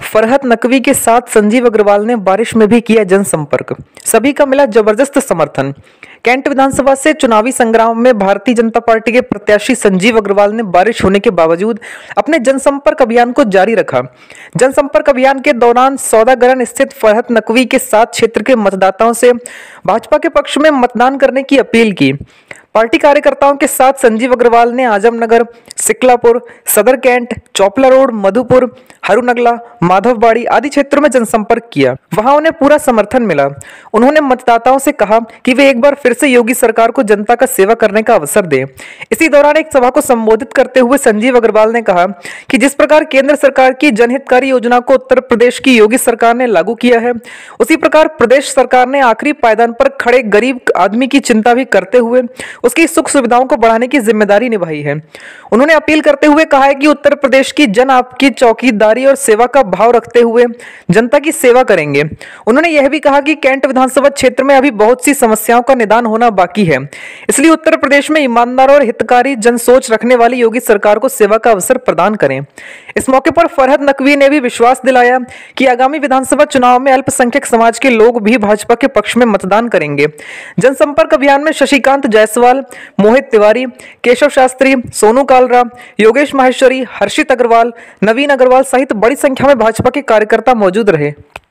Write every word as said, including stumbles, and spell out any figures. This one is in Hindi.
फरहत नकवी के साथ संजीव अग्रवाल ने बारिश में भी किया जनसंपर्क, सभी का मिला जबरदस्त समर्थन। कैंट विधानसभा से चुनावी संग्राम में भारतीय जनता पार्टी के प्रत्याशी संजीव अग्रवाल ने बारिश होने के बावजूद अपने जनसंपर्क अभियान को जारी रखा। जनसंपर्क अभियान के दौरान सौदागरन स्थित फरहत नकवी के साथ क्षेत्र के मतदाताओं से भाजपा के पक्ष में मतदान करने की अपील की। पार्टी कार्यकर्ताओं के साथ संजीव अग्रवाल ने आजमनगर, सिकलापुर, सदर कैंट, चौपला रोड, मधुपुर, हरुनगला, माधवबाड़ी आदि क्षेत्रों में जनसंपर्क किया। वहां उन्हें पूरा समर्थन मिला। उन्होंने मतदाताओं से कहा कि वे एक बार फिर से योगी सरकार को जनता का सेवा करने का अवसर दें। इसी दौरान एक सभा को संबोधित करते हुए संजीव अग्रवाल ने कहा कि जिस प्रकार केंद्र सरकार की जनहितकारी योजना को उत्तर प्रदेश की योगी सरकार ने लागू किया है, उसी प्रकार प्रदेश सरकार ने आखिरी पायदान पर खड़े गरीब आदमी की चिंता भी करते हुए उसकी सुख सुविधाओं को बढ़ाने की जिम्मेदारी निभाई है। उन्होंने अपील करते हुए कहा है कि उत्तर प्रदेश की जन आपकी चौकीदारी और सेवा का भाव रखते हुए जनता की सेवा करेंगे। उन्होंने यह भी कहा कि कैंट विधानसभा क्षेत्र में अभी बहुत सी समस्याओं का निदान होना बाकी है, इसलिए उत्तर प्रदेश में ईमानदार और हितकारी जन सोच रखने वाली योगी सरकार को सेवा का अवसर प्रदान करें। इस मौके पर फरहत नकवी ने भी विश्वास दिलाया कि आगामी विधानसभा चुनाव में अल्पसंख्यक समाज के लोग भी भाजपा के पक्ष में मतदान करेंगे। जनसंपर्क अभियान में शशिकांत जायसवाल, मोहित तिवारी, केशव शास्त्री, सोनू कालरा, योगेश माहेश्वरी, हर्षित अग्रवाल, नवीन अग्रवाल सहित बड़ी संख्या में भाजपा के कार्यकर्ता मौजूद रहे।